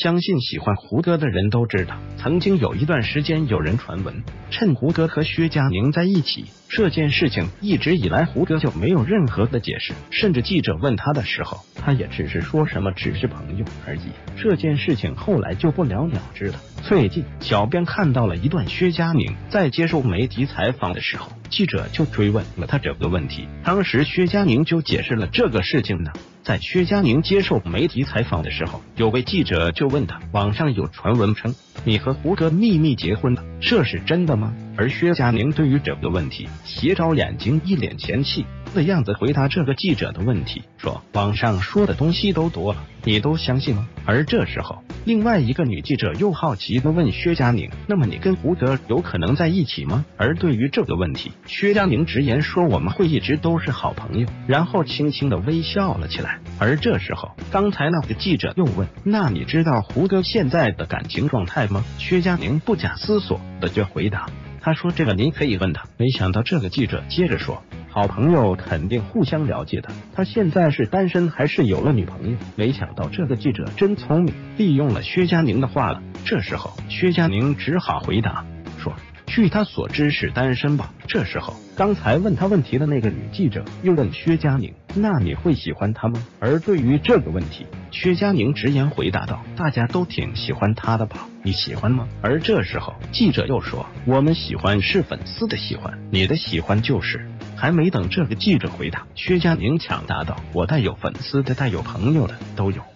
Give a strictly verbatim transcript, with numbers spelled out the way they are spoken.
相信喜欢胡歌的人都知道，曾经有一段时间有人传闻，趁胡歌和薛佳凝在一起这件事情，一直以来胡歌就没有任何的解释，甚至记者问他的时候，他也只是说什么只是朋友而已。这件事情后来就不了了之了。最近，小编看到了一段薛佳凝在接受媒体采访的时候，记者就追问了他这个问题。当时薛佳凝就解释了这个事情呢。在薛佳凝接受媒体采访的时候，有位记者就问他，网上有传闻称你和胡歌秘密结婚了，这是真的吗？而薛佳凝对于这个问题斜着眼睛，一脸嫌弃的样子回答这个记者的问题，说网上说的东西都多了，你都相信吗？而这时候，另外一个女记者又好奇的问薛佳凝，那么你跟胡歌有可能在一起吗？而对于这个问题，薛佳凝直言说我们会一直都是好朋友，然后轻轻的微笑了起来。而这时候，刚才那个记者又问，那你知道胡歌现在的感情状态吗？薛佳凝不假思索的就回答，他说这个您可以问他。没想到这个记者接着说，好朋友肯定互相了解的，他现在是单身还是有了女朋友？没想到这个记者真聪明，利用了薛佳凝的话了。这时候薛佳凝只好回答说，据他所知是单身吧。这时候刚才问他问题的那个女记者又问薛佳凝，那你会喜欢他吗？而对于这个问题，薛佳凝直言回答道，大家都挺喜欢他的吧，你喜欢吗？而这时候记者又说，我们喜欢是粉丝的喜欢，你的喜欢就是。还没等这个记者回答，薛佳凝抢答道，我带有粉丝的带有朋友的都有。